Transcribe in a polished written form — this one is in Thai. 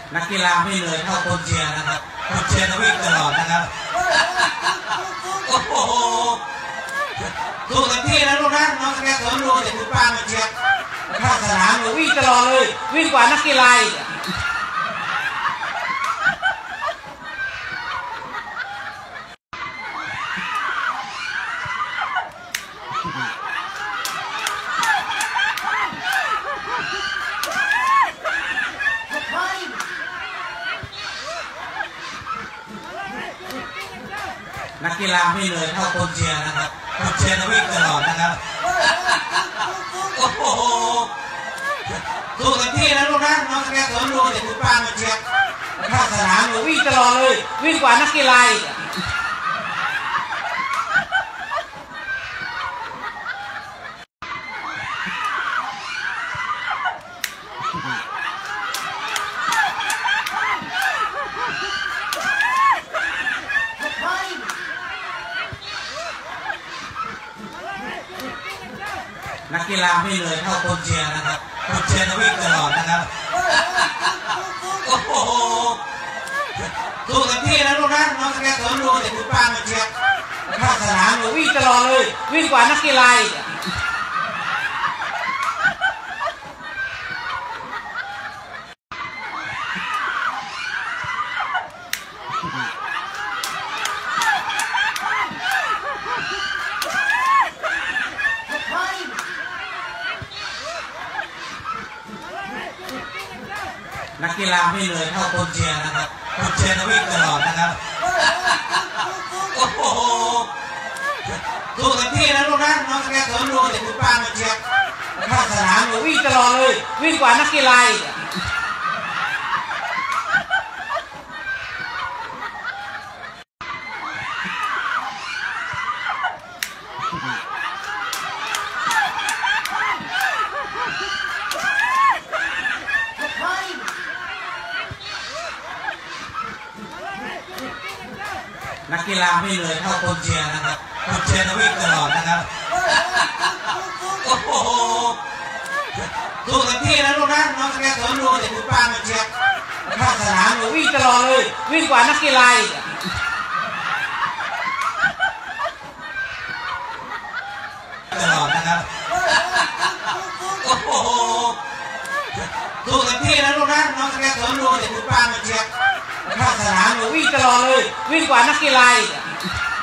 นักกีฬาไม่เลยเท่าคนเชียร์นะครับคนเชียร์ต้องวิ่งตลอดนะครับโอ้โหสู้เต็มที่นะลูกนะน้องสแกนสวนดูเด็กคุณป้ามาเชียร์ข้าสนามวิ่งตลอดเลยวิ่งกว่านักกีฬานักกีฬาไม่เลยเท่าคนเชียร์นะครับคนเชียร์ต้องวิ่งตลอดนะครับโอ้โหสู้เต็มที่นะลูกนะน้องสแกนสวนดูเด็กคุณป้ามาเชียร์ข้าสนามวิ่งตลอดเลยวิ่งกว่านักกีฬานักกีฬาไม่เลยเท่าคนเชียร์นะครับคนเชียร์ต้องวิ่งตลอดนะครับโอ้โหสู้เต็มที่นะลูกนะน้องสแกนสวนดูเด็กคุณป้ามาเชียร์ข้าสนามวิ่งตลอดเลยวิ่งกว่านักกีฬานักกีฬาไม่เลยเท่าคนเชียร์นะครับคนเชียร์ต้องวิ่งตลอดนะครับโอ้โหสู้เต็มที่นะลูกนะน้องสแกนสวนดูเด็กคุณป้ามาเชียร์ข้าสนามวิ่งตลอดเลยวิ่งกว่านักกีฬานักกีฬาไม่เลยเท่าคนเชียร์นะครับคนเชียร์ต้องวิ่งตลอดนะครับโอ้โหสู้เต็มที่นะลูกนะน้องสแกนสวนดูเด็กคุณป้ามาเชียร์ข้าสนามวิ่งตลอดเลยวิ่งกว่านักกีฬานักกีฬาไม่เลยเท่าคนเชียร์นะครับคนเชียร์ต้องวิ่งตลอดนะครับโอ้โหสู้เต็มที่นะลูกนะน้องสแกนสวนดูเด็กคุณป้ามาเชียร์ข้าสนามวิ่งตลอดเลยวิ่งกว่านักกีฬาตลอดนะครับโอ้โหสู้เต็มที่นะลูกนะน้องสแกนสวนดูเด็กคุณป้ามาเชียร์ข้าสนามวิ่งตลอดเลยวิ่งกว่านักกีฬา